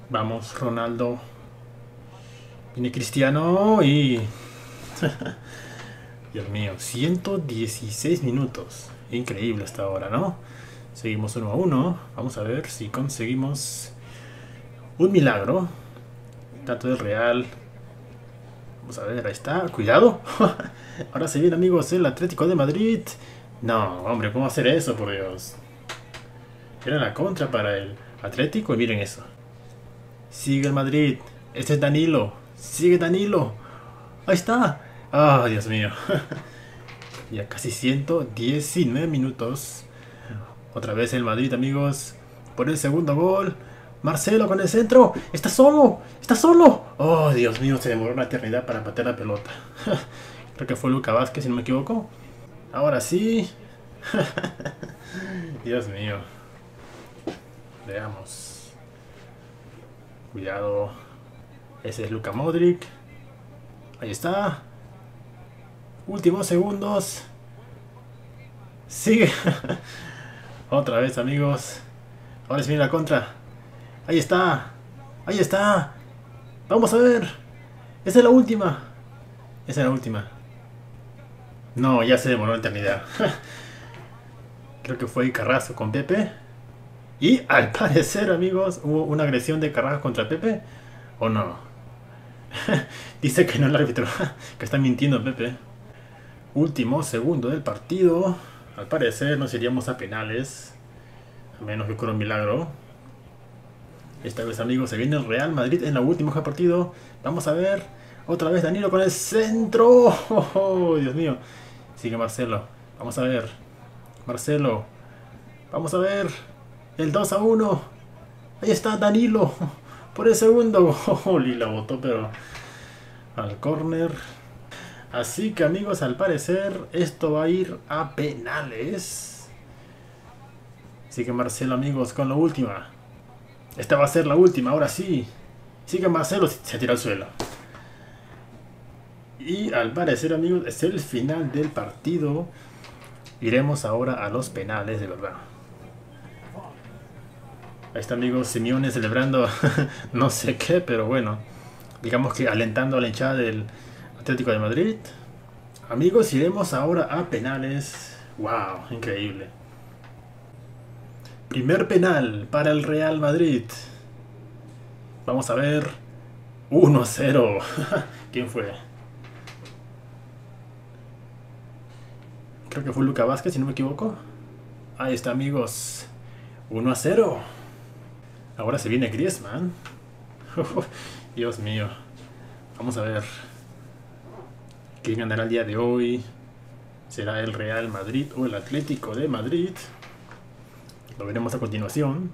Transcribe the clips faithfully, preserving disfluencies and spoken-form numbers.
Vamos, Ronaldo. Viene Cristiano y... Dios mío, ciento dieciséis minutos. Increíble hasta ahora, ¿no? Seguimos uno a uno. Vamos a ver si conseguimos un milagro. Tanto del Real. Vamos a ver, ahí está. Cuidado. Ahora se viene, amigos, el Atlético de Madrid. No, hombre, ¿cómo hacer eso, por Dios? Era la contra para el Atlético y miren eso. Sigue el Madrid. Este es Danilo. Sigue Danilo. Ahí está. Ah, oh, Dios mío. Ya casi ciento diecinueve minutos. Otra vez el Madrid, amigos. Por el segundo gol. Marcelo con el centro. Está solo. Está solo. Oh, Dios mío. Se demoró una eternidad para patear la pelota. Creo que fue Luca Vázquez, si no me equivoco. Ahora sí. Dios mío. Veamos. Cuidado. Ese es Luka Modric. Ahí está. Últimos segundos. Sigue. Otra vez, amigos. Ahora se viene la contra. Ahí está. Ahí está. Vamos a ver. Esa es la última. Esa es la última. No, ya se demoró la eternidad. Creo que fue Carrasco con Pepe. Y al parecer, amigos, hubo una agresión de Carrasco contra Pepe. ¿O no? Dice que no el árbitro. Que está mintiendo Pepe. Último segundo del partido. Al parecer nos iríamos a penales. A menos que ocurra un milagro. Esta vez, amigos, se viene el Real Madrid en la última hoja de partido. Vamos a ver. Otra vez Danilo con el centro. Oh, oh, Dios mío. Sigue Marcelo. Vamos a ver. Marcelo. Vamos a ver. El dos a uno. Ahí está Danilo. Por el segundo. Oh, y la botó, pero al córner. Así que, amigos, al parecer esto va a ir a penales. Así que Marcelo, amigos, con la última. Esta va a ser la última, ahora sí. Sigue Marcelo, se tira al suelo. Y al parecer, amigos, es el final del partido. Iremos ahora a los penales, de verdad. Ahí está, amigos, Simeone celebrando no sé qué, pero bueno. Digamos que alentando a la hinchada del Atlético de Madrid. Amigos, iremos ahora a penales. Wow, increíble. Primer penal para el Real Madrid. Vamos a ver. uno a cero. ¿Quién fue? Creo que fue Luca Vázquez, si no me equivoco. Ahí está, amigos. uno a cero. Ahora se viene Griezmann. Dios mío. Vamos a ver. ¿Quién ganará el día de hoy? ¿Será el Real Madrid o el Atlético de Madrid? Lo veremos a continuación.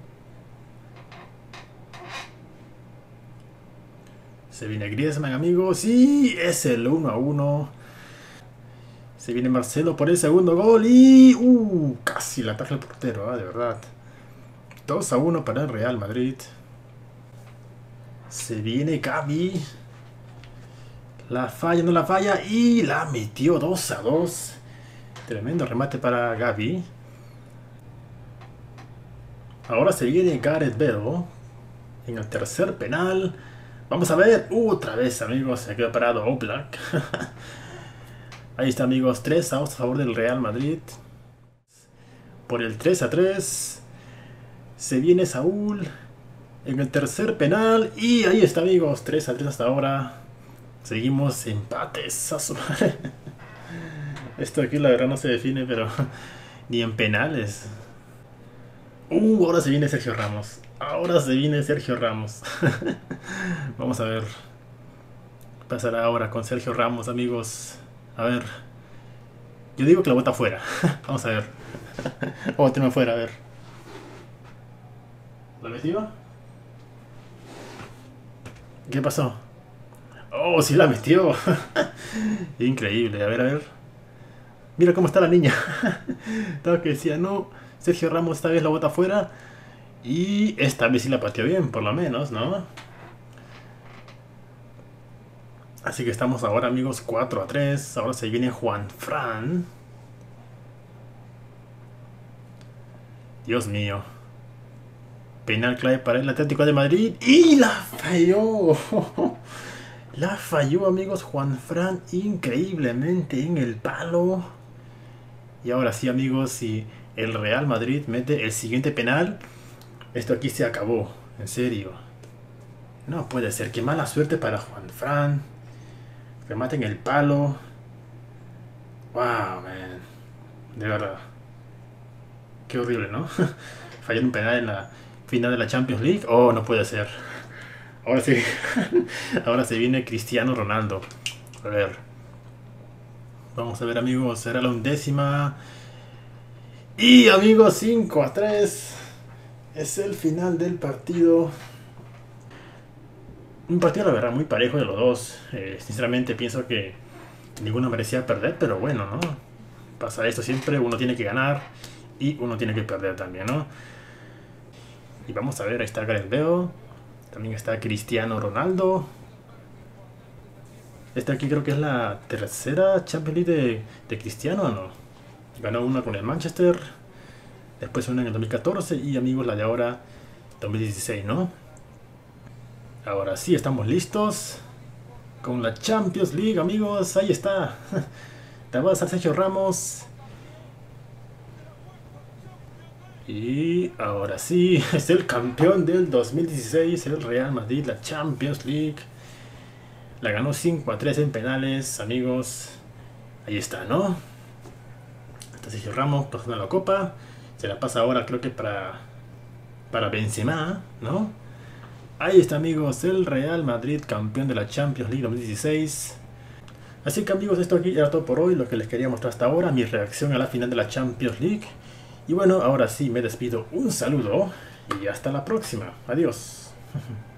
Se viene Griezmann, amigos. Y es el uno a uno. Se viene Marcelo por el segundo gol. Y... Uh, casi la ataja el portero, ¿eh? De verdad. dos a uno para el Real Madrid. Se viene Gavi. La falla, no la falla. Y la metió dos a dos. Tremendo remate para Gavi. Ahora se viene Gareth Bale. En el tercer penal. Vamos a ver. Uh, otra vez, amigos. Se quedó parado Oblak. Ahí está, amigos. tres a dos a favor del Real Madrid. Por el tres a tres. Se viene Saúl. En el tercer penal. Y ahí está, amigos. tres a tres hasta ahora. Seguimos empates. A su madre. Esto aquí la verdad no se define, pero ni en penales. Uh, ahora se viene Sergio Ramos. Ahora se viene Sergio Ramos. Vamos a ver. ¿Qué pasará ahora con Sergio Ramos, amigos? A ver. Yo digo que la bota afuera. Vamos a ver. O tengo afuera, a ver. ¿La metió? ¿Qué pasó? Oh, sí la metió. Increíble. A ver, a ver. Mira cómo está la niña. Todo que decía, no, Sergio Ramos esta vez la bota afuera. Y esta vez sí la pateó bien, por lo menos, ¿no? Así que estamos ahora, amigos, cuatro a tres. Ahora se viene Juanfran. Dios mío. Penal clave para el Atlético de Madrid. ¡Y la falló! La falló, amigos, Juanfran increíblemente en el palo. Y ahora sí, amigos, si el Real Madrid mete el siguiente penal, esto aquí se acabó. En serio. No puede ser. Qué mala suerte para Juanfran. Remate en el palo. Wow, man. De verdad. Qué horrible, ¿no? Falló un penal en la final de la Champions League. Oh, no puede ser. Ahora sí. Ahora se viene Cristiano Ronaldo. A ver. Vamos a ver, amigos. Será la undécima. Y, amigos, cinco a tres. Es el final del partido. Un partido, la verdad, muy parejo de los dos. Eh, sinceramente, pienso que ninguno merecía perder. Pero bueno, ¿no? Pasa esto siempre. Uno tiene que ganar. Y uno tiene que perder también, ¿no? Y vamos a ver. Ahí está Gareth Bale. También está Cristiano Ronaldo. Esta aquí creo que es la tercera Champions League de, de Cristiano, ¿no? Ganó una con el Manchester. Después una en el dos mil catorce. Y, amigos, la de ahora, dos mil dieciséis, ¿no? Ahora sí, estamos listos con la Champions League, amigos. Ahí está. Te va a hacer Sergio Ramos. Y ahora sí, es el campeón del dos mil dieciséis, el Real Madrid, la Champions League. La ganó cinco a tres en penales, amigos. Ahí está, ¿no? Está Sergio Ramos pasando la copa. Se la pasa ahora, creo que para, para Benzema, ¿no? Ahí está, amigos, el Real Madrid, campeón de la Champions League dos mil dieciséis. Así que, amigos, esto aquí era todo por hoy, lo que les quería mostrar hasta ahora, mi reacción a la final de la Champions League. Y bueno, ahora sí me despido, un saludo y hasta la próxima. Adiós.